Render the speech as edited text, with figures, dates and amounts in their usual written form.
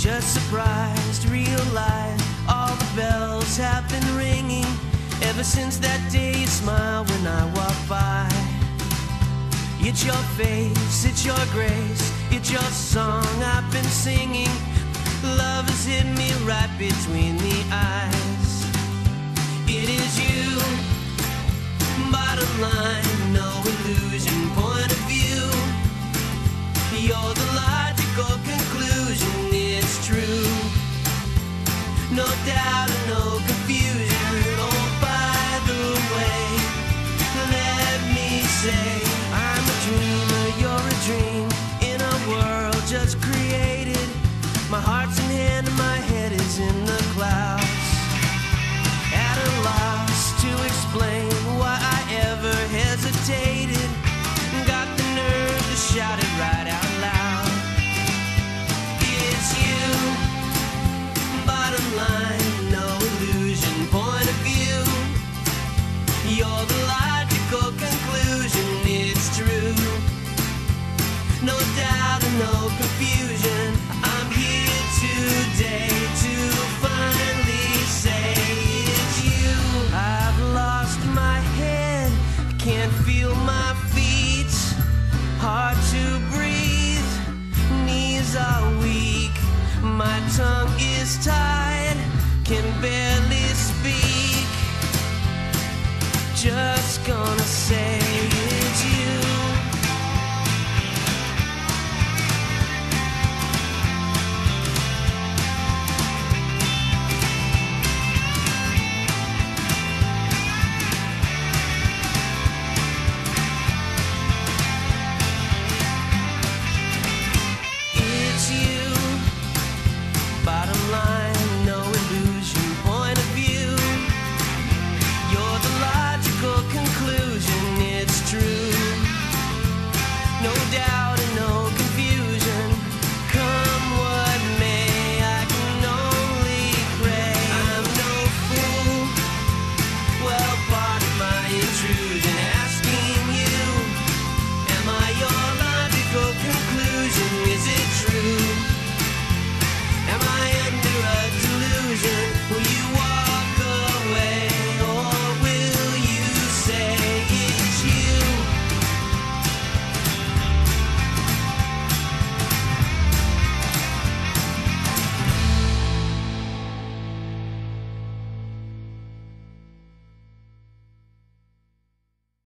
Just surprised, realize all the bells have been ringing ever since that day you smiled when I walked by. It's your face, it's your grace, it's your song I've been singing. Love has hit me right between the eyes. It is you, bottom line, no illusion, point of view. You're the logical conclusion, it's true. No doubt and no confusion. Oh, by the way, let me say, I'm a dreamer, you're a dream, in a world just created. My heart's in hand and my head is in the clouds. At a loss to explain why I ever hesitated. Got the nerve to shout it right out loud. It's you, bottom line, no illusion, point of view. You're the logical conclusion, it's true. No doubt and no confusion. I'm here today to finally say it's you. I've lost my head, can't feel my feet. Hard to breathe, knees are weak. My tongue is tied, can barely speak. Just gonna say